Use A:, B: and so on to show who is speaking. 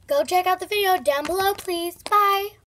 A: Go check out the video down below, please. Bye.